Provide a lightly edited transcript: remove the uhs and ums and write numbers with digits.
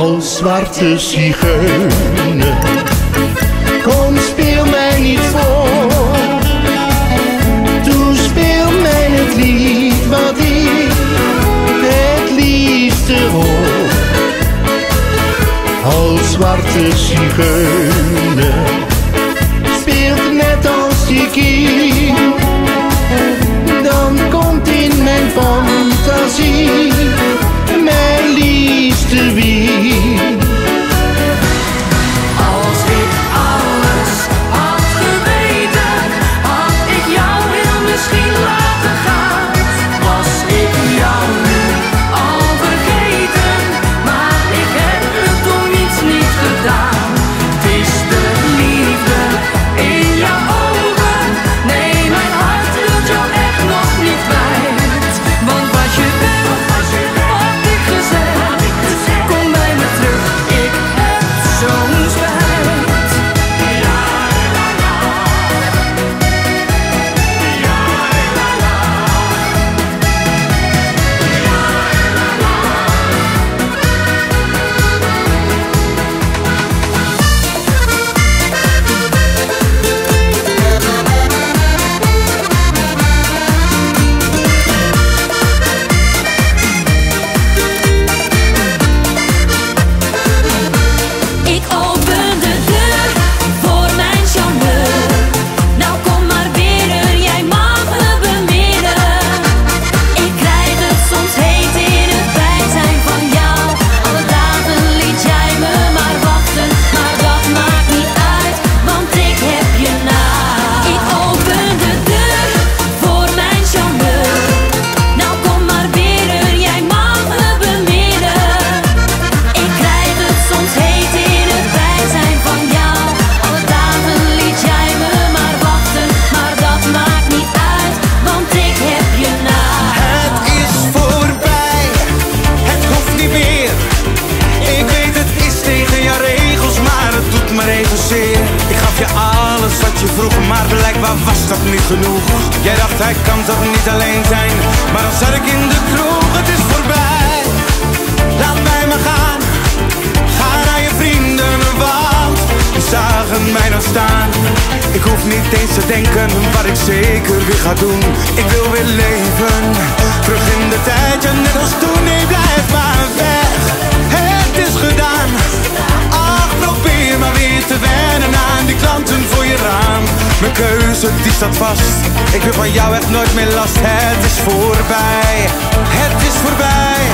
als zwarte zigeuner. Kom, speel mij niet voor, toespeel mij het lied wat ik het liefste hoor. Als zwarte zigeuner speelt net als die kind, dan komt in mijn fantasie mijn liefste wind. Als ik alles had geweten, had ik jou heel misschien laten gaan. Was ik jou nu al vergeten, maar ik heb het toen niet gedaan. Het is de liefde in jouw ogen, nee mijn hart wil jou echt nog niet kwijt. Want wat je bent, had ik gezegd, kom bij me terug, ik heb zo'n spijt. Ja, la, la. Ja, la, la. Ik open de deur voor mijn charmeur. Nou kom maar binnen, jij mag me beminnen. Ik krijg het soms heet in het bijzijn van jou. Alle dagen liet jij me maar wachten, maar dat maakt niet uit, want ik heb je na. Ik open de deur voor mijn charmeur. Nou kom maar binnen, jij mag me beminnen. Ik krijg het soms heet in het bijzijn van jou. Alle dagen liet jij me maar wachten, maar dat maakt niet uit, want ik heb je na. Het is voorbij, het hoeft niet meer. Ik weet het is tegen jouw regels, maar het doet me even zeer. Ik gaf je alles wat je vroeg, maar blijkbaar was dat niet genoeg. Jij dacht hij kan toch niet alleen zijn, maar dan zat ik in de kroeg. Het is voorbij, laat mij maar gaan. Ga naar je vrienden, want die zagen mij nog staan. Ik hoef niet eens te denken wat ik zeker weer ga doen. Ik wil weer leven, terug in de tijd, ja net als toen. Nee, blijf maar weg, het is gedaan. Ach, probeer maar weer te wennen aan die klanten voor je raam. Mijn keuze die staat vast, ik wil van jou echt nooit meer last. Het is voorbij, het is voorbij.